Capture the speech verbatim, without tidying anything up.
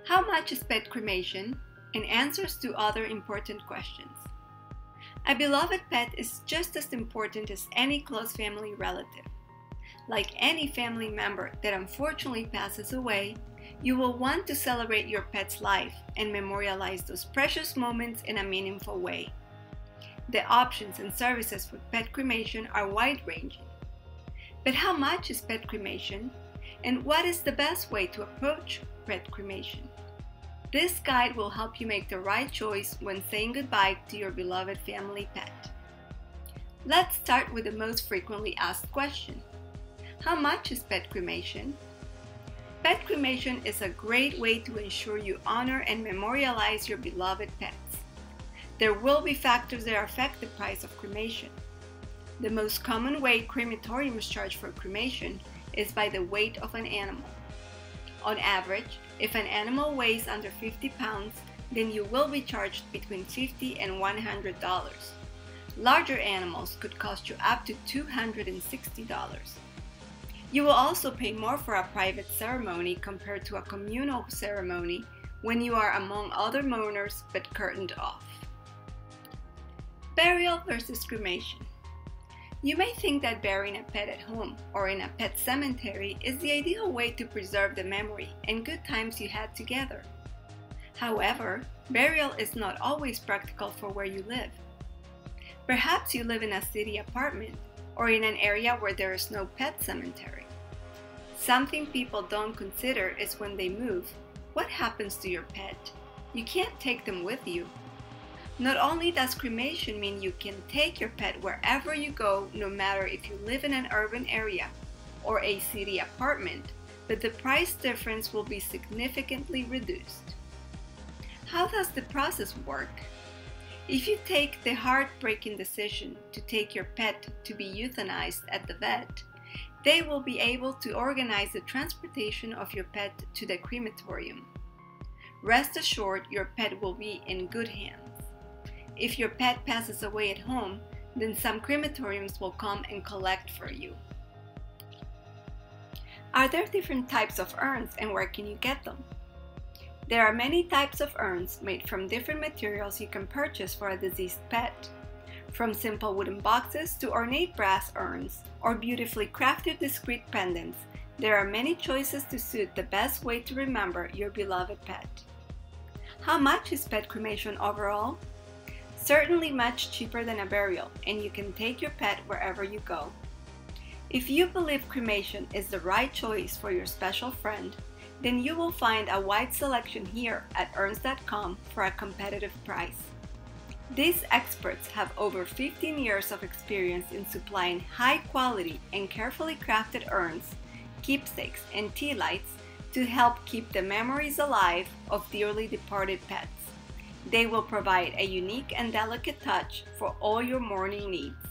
How much is pet cremation? And answers to other important questions. A beloved pet is just as important as any close family relative. Like any family member that unfortunately passes away, you will want to celebrate your pet's life and memorialize those precious moments in a meaningful way. The options and services for pet cremation are wide-ranging. But how much is pet cremation? And what is the best way to approach pet cremation? This guide will help you make the right choice when saying goodbye to your beloved family pet. Let's start with the most frequently asked question. How much is pet cremation? Pet cremation is a great way to ensure you honor and memorialize your beloved pets. There will be factors that affect the price of cremation. The most common way crematoriums charge for cremation is by the weight of an animal. On average, if an animal weighs under fifty pounds, then you will be charged between fifty dollars and one hundred dollars. Larger animals could cost you up to two hundred sixty dollars. You will also pay more for a private ceremony compared to a communal ceremony when you are among other mourners but curtained off. Burial versus cremation. You may think that burying a pet at home or in a pet cemetery is the ideal way to preserve the memory and good times you had together. However, burial is not always practical for where you live. Perhaps you live in a city apartment or in an area where there is no pet cemetery. Something people don't consider is when they move, what happens to your pet? You can't take them with you. Not only does cremation mean you can take your pet wherever you go, no matter if you live in an urban area or a city apartment, but the price difference will be significantly reduced. How does the process work? If you take the heartbreaking decision to take your pet to be euthanized at the vet, they will be able to organize the transportation of your pet to the crematorium. Rest assured, your pet will be in good hands. If your pet passes away at home, then some crematoriums will come and collect for you. Are there different types of urns and where can you get them? There are many types of urns made from different materials you can purchase for a deceased pet. From simple wooden boxes to ornate brass urns or beautifully crafted discreet pendants, there are many choices to suit the best way to remember your beloved pet. How much is pet cremation overall? Certainly much cheaper than a burial, and you can take your pet wherever you go. If you believe cremation is the right choice for your special friend, then you will find a wide selection here at Urns dot com for a competitive price. These experts have over fifteen years of experience in supplying high-quality and carefully crafted urns, keepsakes, and tea lights to help keep the memories alive of dearly departed pets. They will provide a unique and delicate touch for all your mourning needs.